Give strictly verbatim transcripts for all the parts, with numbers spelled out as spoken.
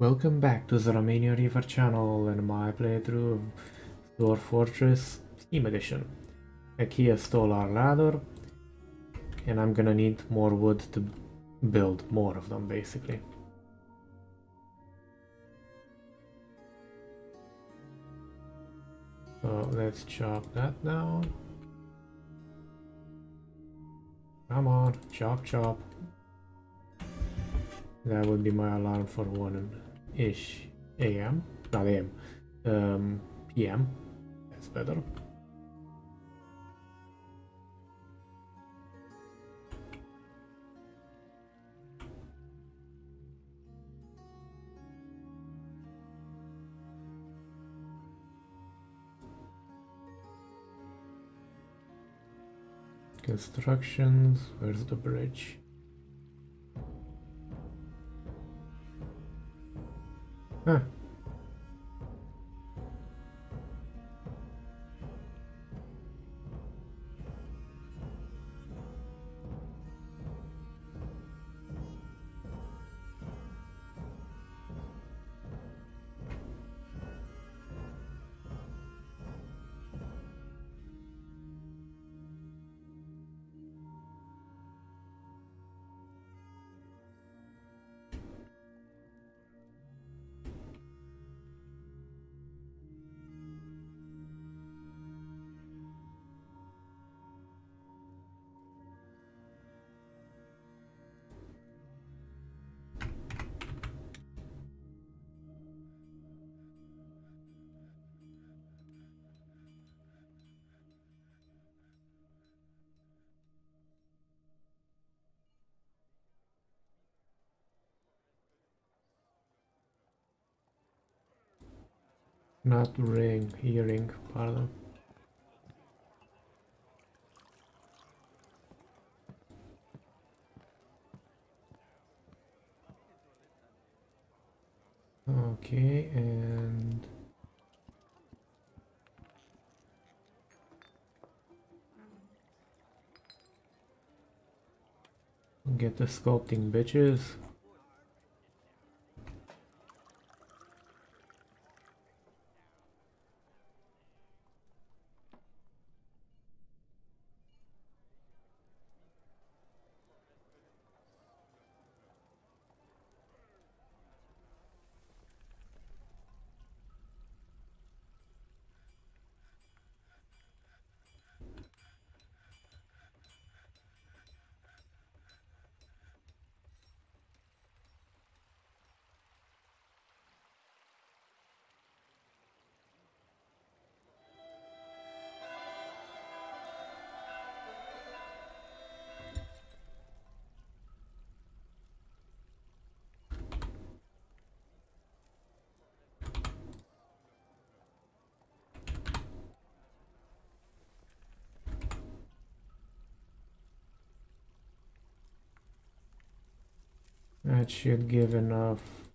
Welcome back to the Romanian Reaver channel and my playthrough of Dwarf Fortress Steam Edition. Back here stole our ladder and I'm gonna need more wood to build more of them basically. So let's chop that down. Come on, chop chop. That would be my alarm for one-ish A M. Not A M. Um, P M. That's better. Constructions. Where's the bridge? Huh. Not ring, earring, pardon. Okay, and get the sculpting bitches. That should give enough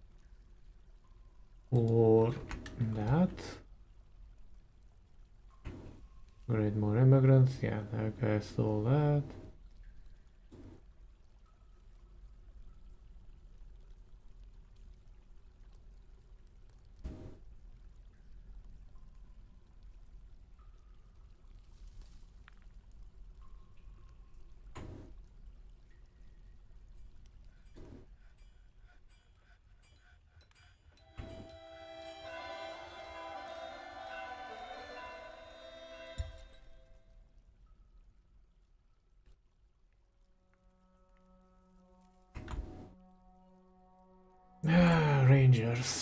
for that. Create more immigrants. Yeah, that guy stole that. Ah, Rangers.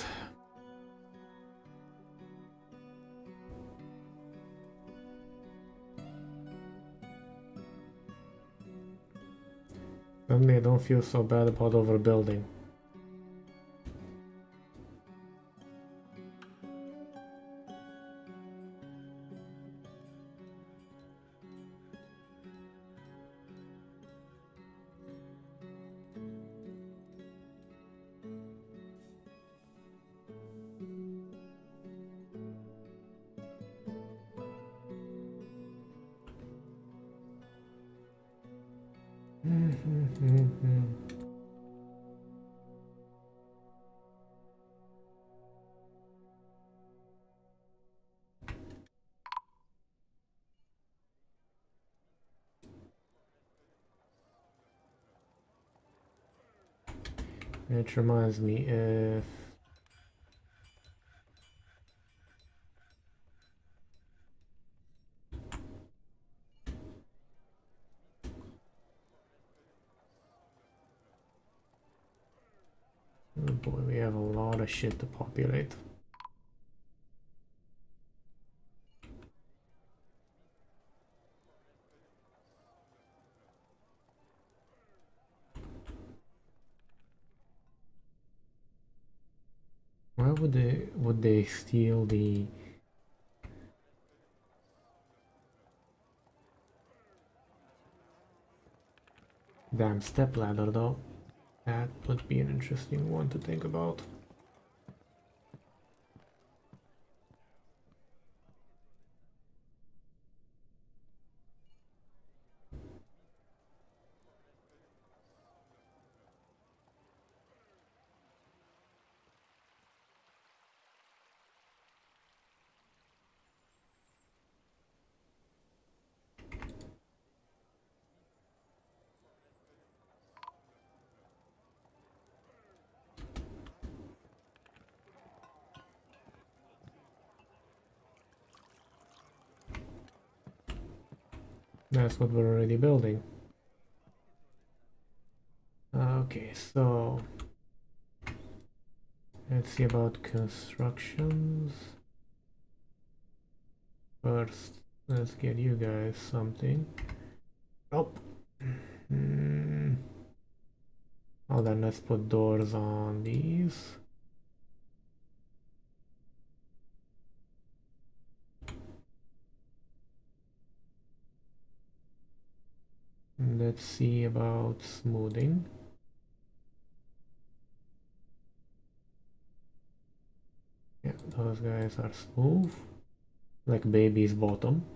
Suddenly I don't feel so bad about overbuilding. It reminds me if oh boy, we have a lot of shit to populate. Why would they would they steal the damn step ladder though? That would be an interesting one to think about. That's what we're already building. Okay, so let's see about constructions. First, let's get you guys something. Nope. Mm. Oh, then let's put doors on these. Let's see about smoothing. Yeah, those guys are smooth, like baby's bottom.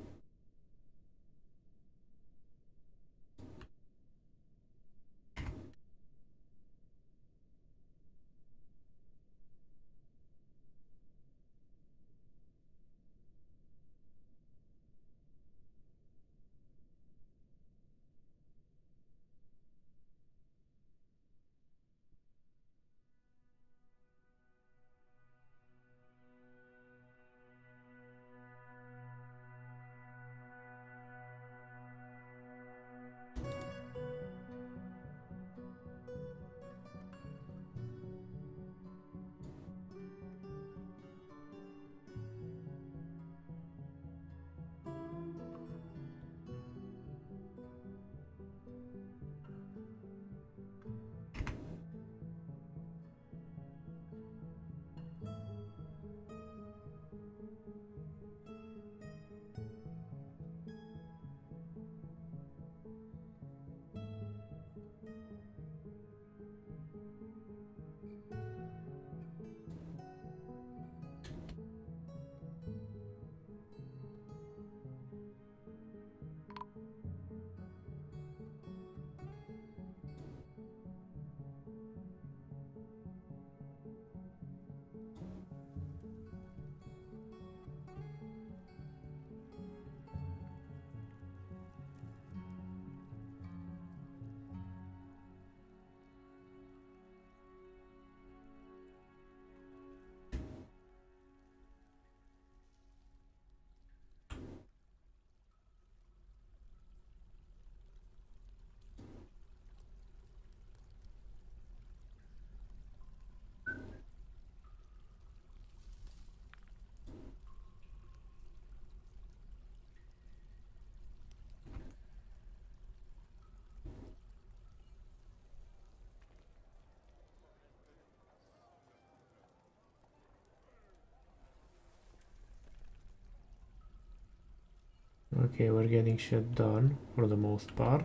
Okay, we're getting shit done for the most part.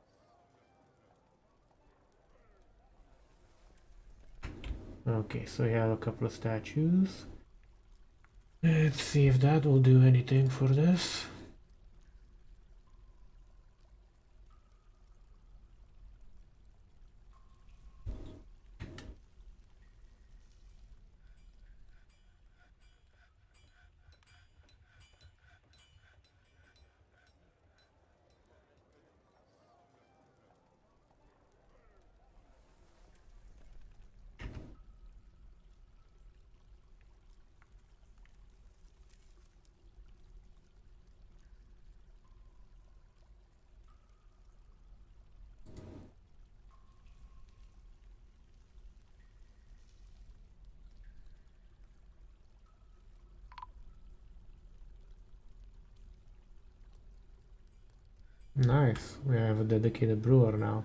Okay, so we have a couple of statues. Let's see if that will do anything for this. Nice, we have a dedicated brewer now.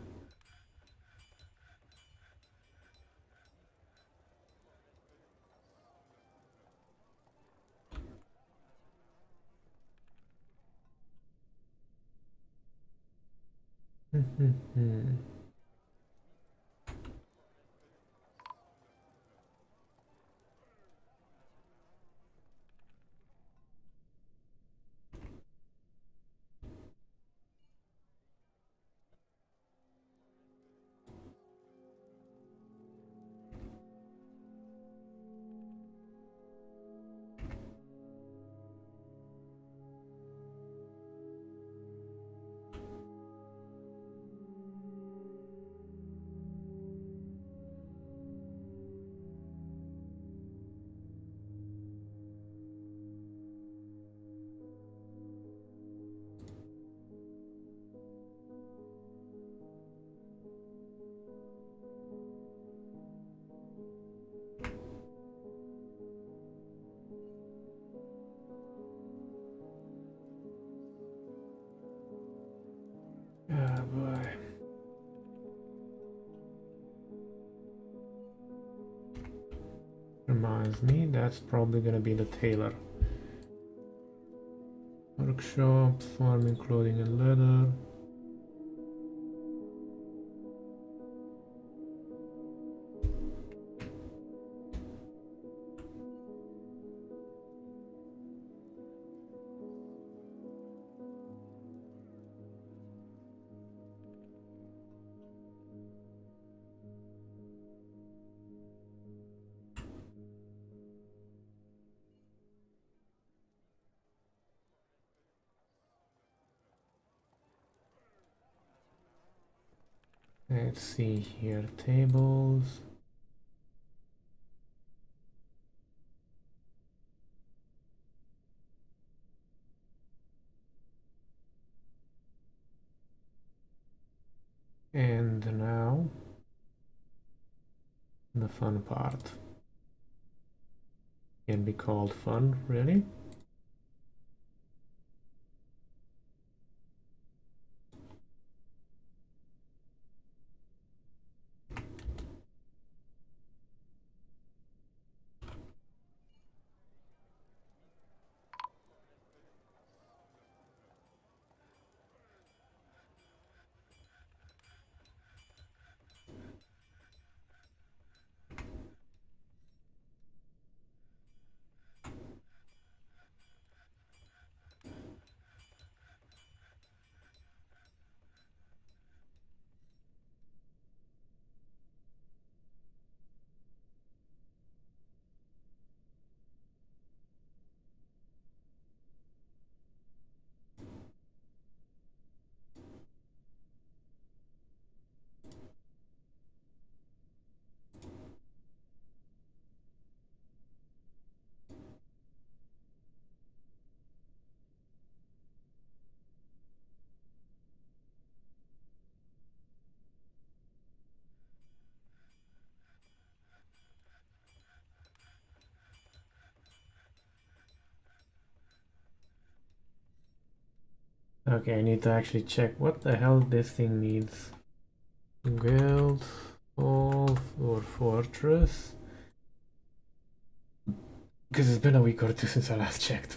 Oh boy. Reminds me, that's probably gonna be the tailor. Workshop, farming, clothing and leather. Let's see here, tables. And now, the fun part. Can be called fun, really? Okay, I need to actually check what the hell this thing needs. Guild, Dwarf or Fortress? Because it's been a week or two since I last checked.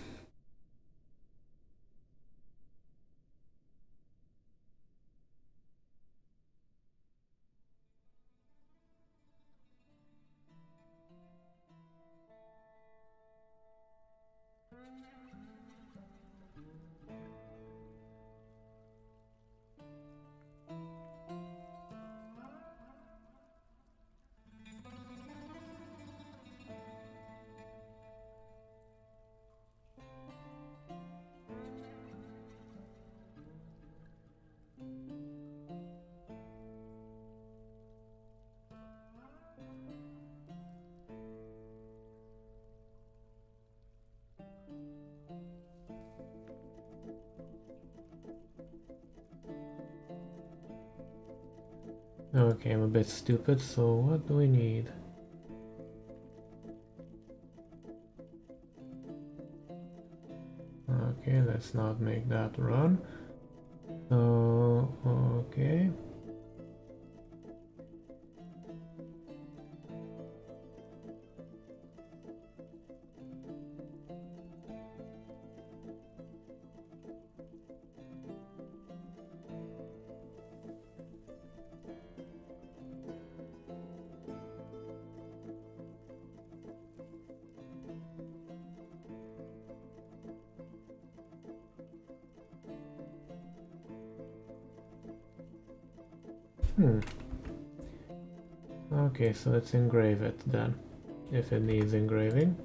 Okay, I'm a bit stupid, so what do we need? Okay, let's not make that run. So, okay. Hmm. Okay, so let's engrave it then, if it needs engraving.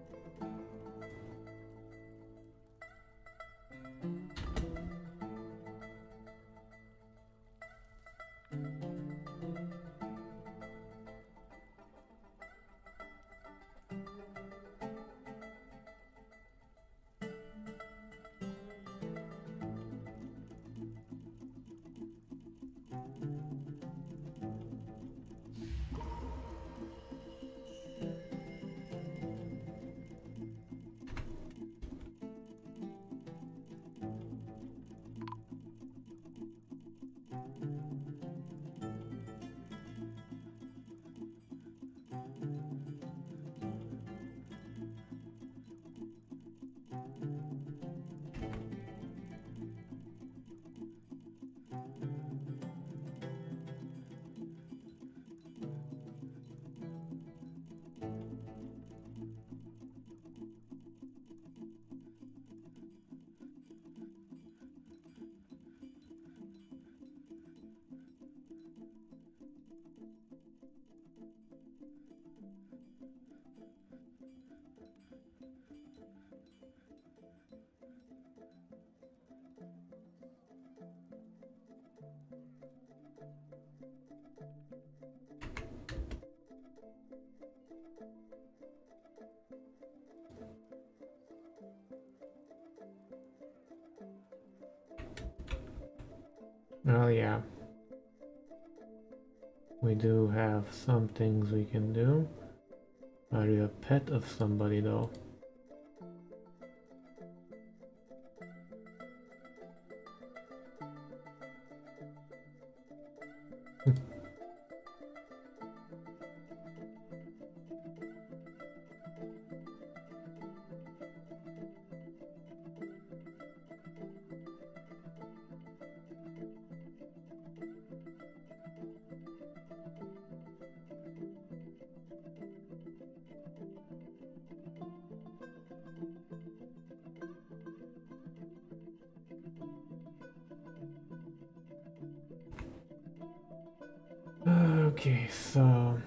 Well, yeah. We do have some things we can do. Are you a pet of somebody though? Okay, so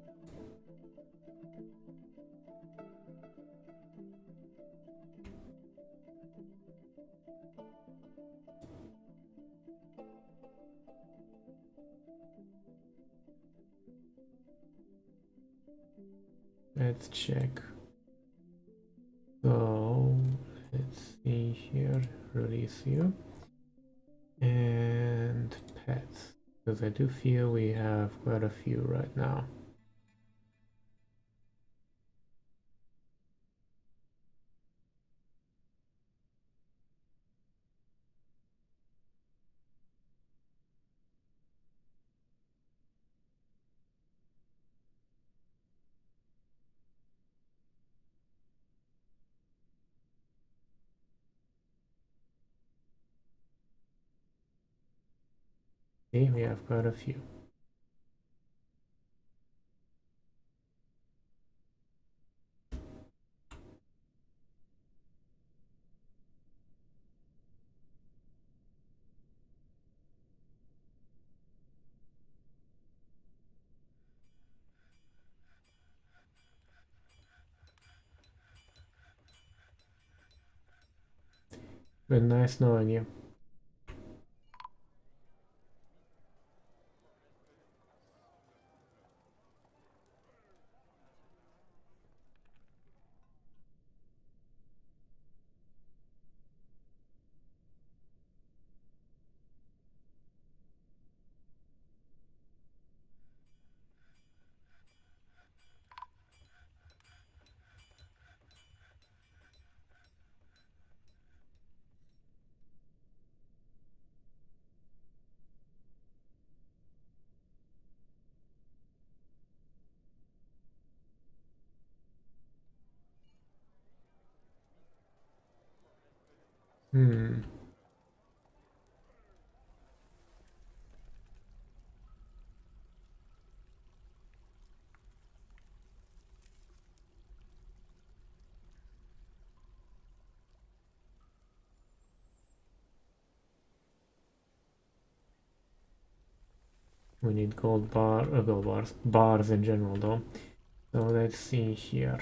let's check. So let's see here, release you and pets, because I do feel we have quite a few right now. See, we have quite a few. Been nice knowing you. Hmm. We need gold bar, uh, gold bars, bars in general though. So let's see here.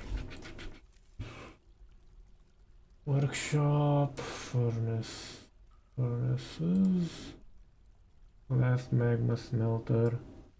Workshop, furnace, furnaces, last magma smelter.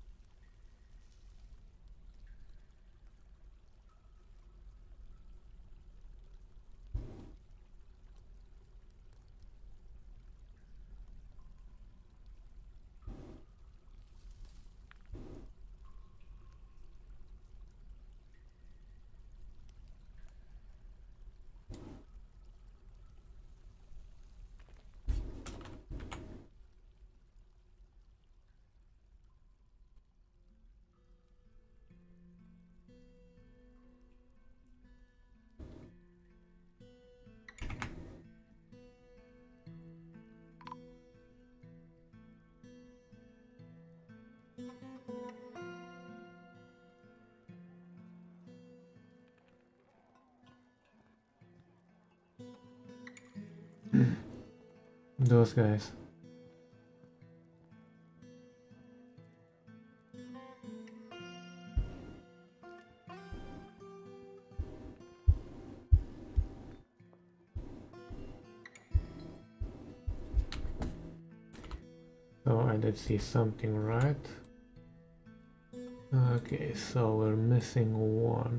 Those guys. So I did see something right. Okay, so we're missing one.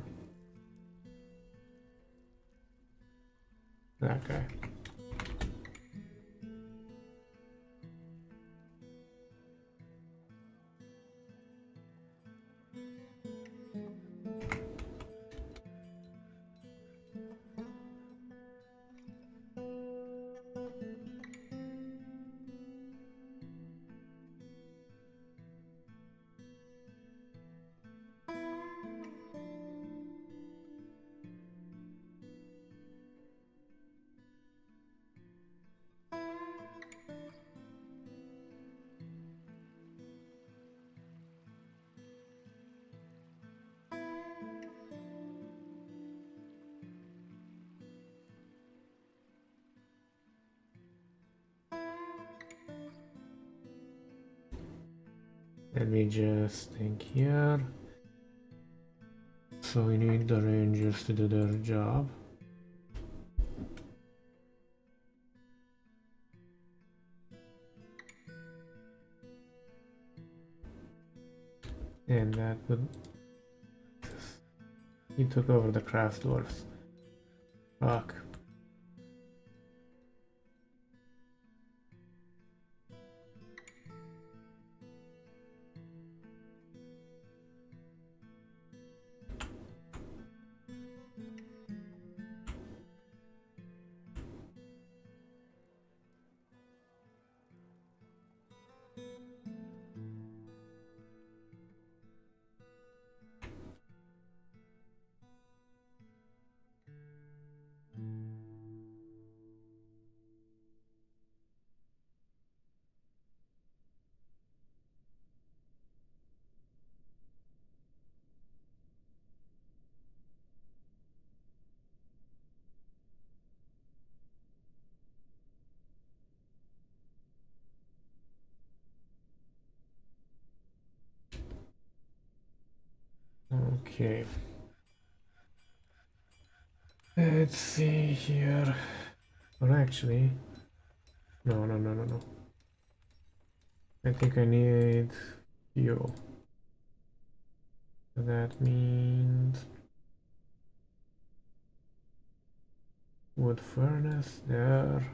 That guy. Let me just think here. So we need the rangers to do their job. And that would... He took over the craft dwarfs. Fuck. Okay. Let's see here. Or actually... No, no, no, no, no. I think I need fuel. So that means... Wood furnace there.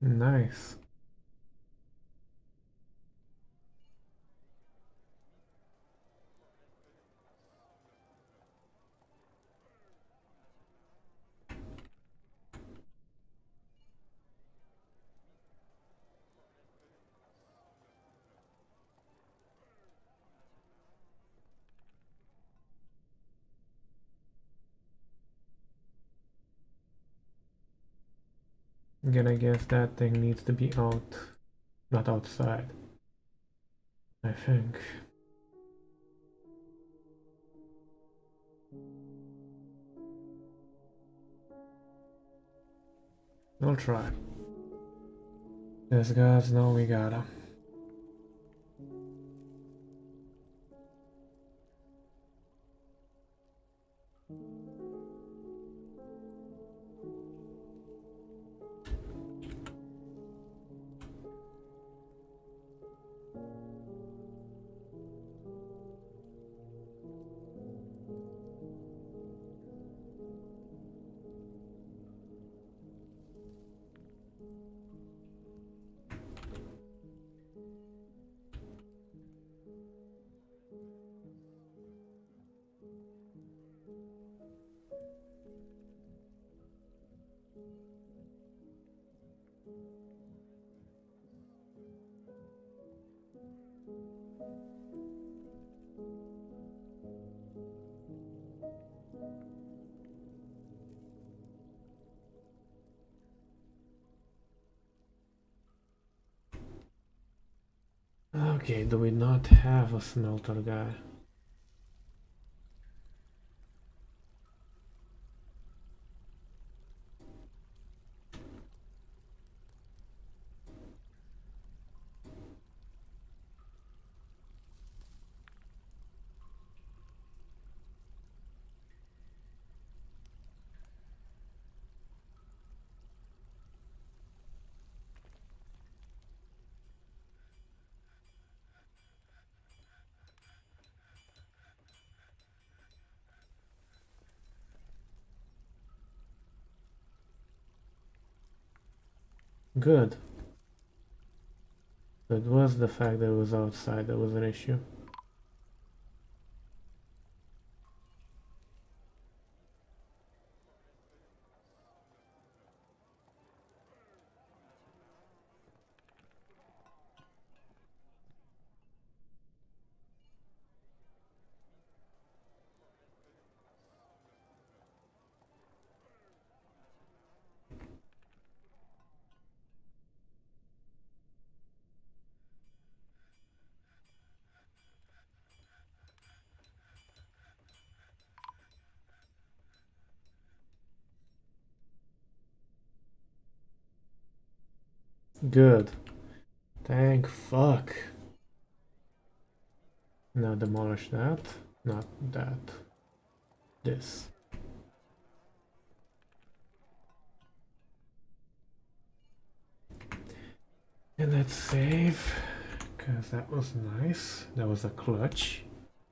Nice. I'm gonna guess that thing needs to be out, not outside. I think. We'll try. Yes, guys, now we gotta. Okay, do we not have a smelter guy? Good. It was the fact that it was outside that was an issue. Good. Thank fuck. Now demolish that. Not that. This. And let's save. Because that was nice. That was a clutch.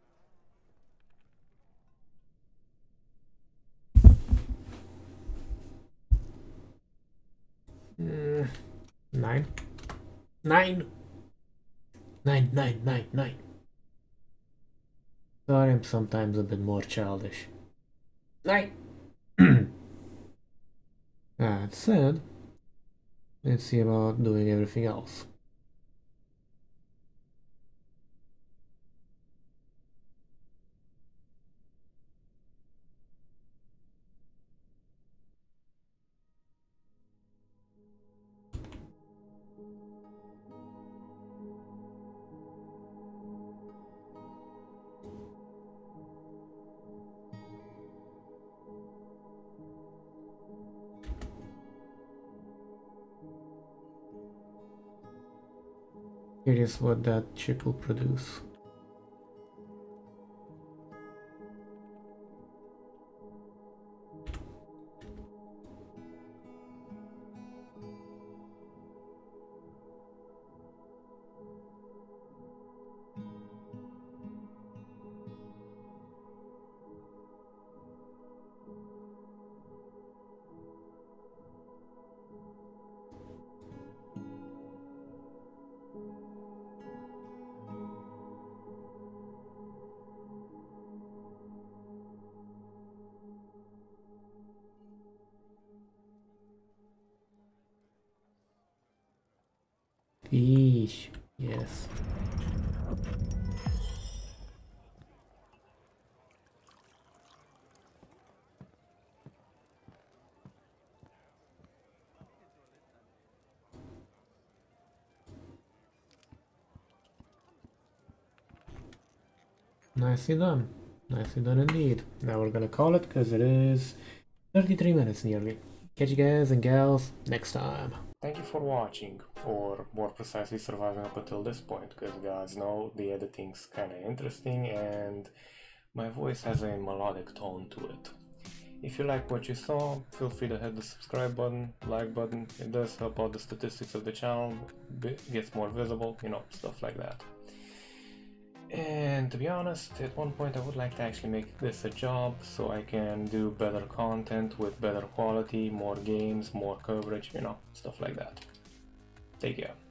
Mm, nine. Nine. Nine, nine, nine, nine. Sorry, I'm sometimes a bit more childish. Nine. That said, let's see about doing everything else. Curious what that chip will produce. Fish. Yes. Nicely done. Nicely done indeed. Now we're gonna call it because it is thirty-three minutes nearly. Catch you guys and gals next time. Thank you for watching, or more precisely surviving up until this point, because guys know the editing's kinda interesting and my voice has a melodic tone to it. If you like what you saw, feel free to hit the subscribe button, like button. It does help out the statistics of the channel, gets more visible, you know, stuff like that. And to be honest, at one point I would like to actually make this a job so I can do better content with better quality, more games, more coverage, you know, stuff like that. Take care.